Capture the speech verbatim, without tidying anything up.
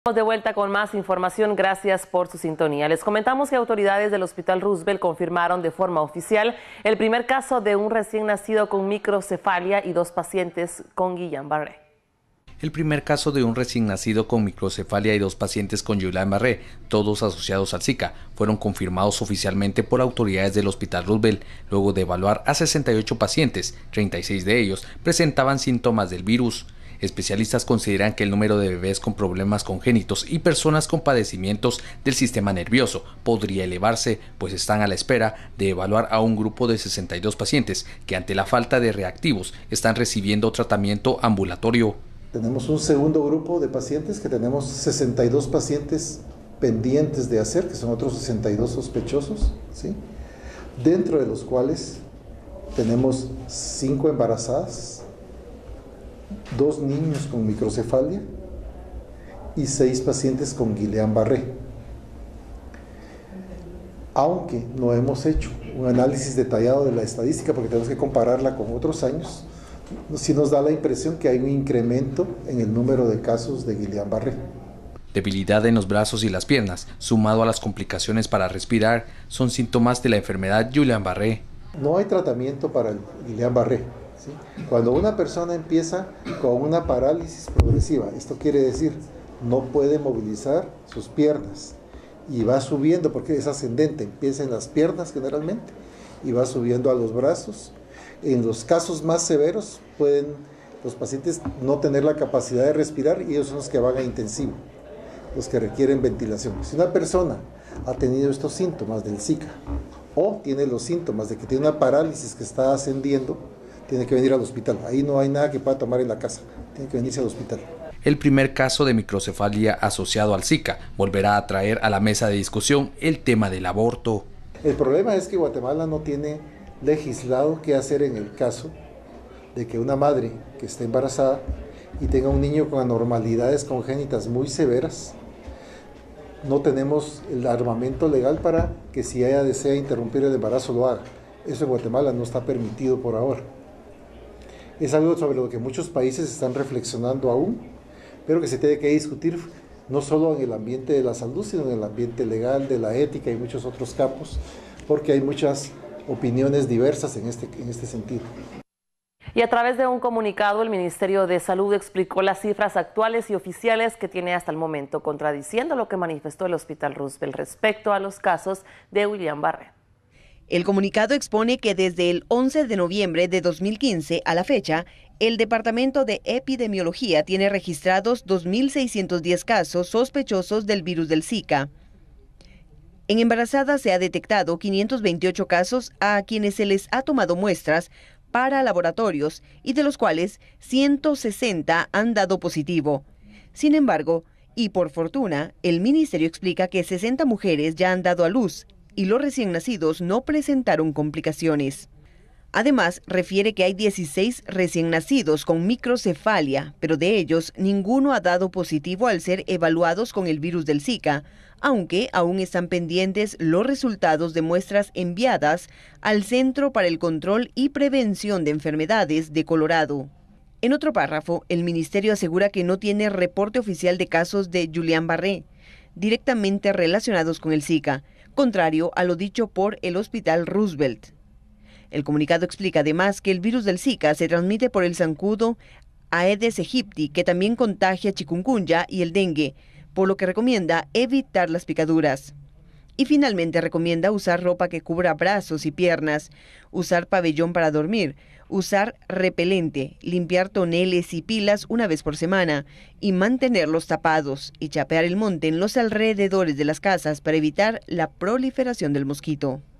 Estamos de vuelta con más información, gracias por su sintonía. Les comentamos que autoridades del Hospital Roosevelt confirmaron de forma oficial el primer caso de un recién nacido con microcefalia y dos pacientes con Guillain-Barré. El primer caso de un recién nacido con microcefalia y dos pacientes con Guillain-Barré, todos asociados al Zika, fueron confirmados oficialmente por autoridades del Hospital Roosevelt, luego de evaluar a sesenta y ocho pacientes, treinta y seis de ellos presentaban síntomas del virus. Especialistas consideran que el número de bebés con problemas congénitos y personas con padecimientos del sistema nervioso podría elevarse, pues están a la espera de evaluar a un grupo de sesenta y dos pacientes que ante la falta de reactivos están recibiendo tratamiento ambulatorio. Tenemos un segundo grupo de pacientes que tenemos sesenta y dos pacientes pendientes de hacer, que son otros sesenta y dos sospechosos, ¿sí? Dentro de los cuales tenemos cinco embarazadas, dos niños con microcefalia y seis pacientes con Guillain-Barré. Aunque no hemos hecho un análisis detallado de la estadística porque tenemos que compararla con otros años, sí nos da la impresión que hay un incremento en el número de casos de Guillain-Barré. Debilidad en los brazos y las piernas, sumado a las complicaciones para respirar, son síntomas de la enfermedad Guillain-Barré. No hay tratamiento para el Guillain-Barré. ¿Sí? Cuando una persona empieza con una parálisis progresiva, esto quiere decir no puede movilizar sus piernas y va subiendo porque es ascendente, empieza en las piernas generalmente y va subiendo a los brazos. En los casos más severos pueden los pacientes no tener la capacidad de respirar y ellos son los que van a intensivo, los que requieren ventilación. Si una persona ha tenido estos síntomas del Zika o tiene los síntomas de que tiene una parálisis que está ascendiendo, tiene que venir al hospital. Ahí no hay nada que pueda tomar en la casa. Tiene que venirse al hospital. El primer caso de microcefalia asociado al Zika volverá a traer a la mesa de discusión el tema del aborto. El problema es que Guatemala no tiene legislado qué hacer en el caso de que una madre que esté embarazada y tenga un niño con anormalidades congénitas muy severas. No tenemos el armamento legal para que si ella desea interrumpir el embarazo lo haga. Eso en Guatemala no está permitido por ahora. Es algo sobre lo que muchos países están reflexionando aún, pero que se tiene que discutir no solo en el ambiente de la salud, sino en el ambiente legal, de la ética y muchos otros campos, porque hay muchas opiniones diversas en este, en este sentido. Y a través de un comunicado, el Ministerio de Salud explicó las cifras actuales y oficiales que tiene hasta el momento, contradiciendo lo que manifestó el Hospital Roosevelt respecto a los casos de Guillain-Barré. El comunicado expone que desde el once de noviembre de dos mil quince a la fecha, el Departamento de Epidemiología tiene registrados dos mil seiscientos diez casos sospechosos del virus del Zika. En embarazadas se ha detectado quinientos veintiocho casos a quienes se les ha tomado muestras para laboratorios y de los cuales ciento sesenta han dado positivo. Sin embargo, y por fortuna, el Ministerio explica que sesenta mujeres ya han dado a luz y los recién nacidos no presentaron complicaciones. Además, refiere que hay dieciséis recién nacidos con microcefalia, pero de ellos ninguno ha dado positivo al ser evaluados con el virus del Zika, aunque aún están pendientes los resultados de muestras enviadas al Centro para el Control y Prevención de Enfermedades de Colorado. En otro párrafo, el ministerio asegura que no tiene reporte oficial de casos de Guillain-Barré directamente relacionados con el Zika, contrario a lo dicho por el Hospital Roosevelt. El comunicado explica además que el virus del Zika se transmite por el zancudo Aedes aegypti, que también contagia chikungunya y el dengue, por lo que recomienda evitar las picaduras. Y finalmente recomienda usar ropa que cubra brazos y piernas, usar pabellón para dormir, usar repelente, limpiar toneles y pilas una vez por semana y mantenerlos tapados y chapear el monte en los alrededores de las casas para evitar la proliferación del mosquito.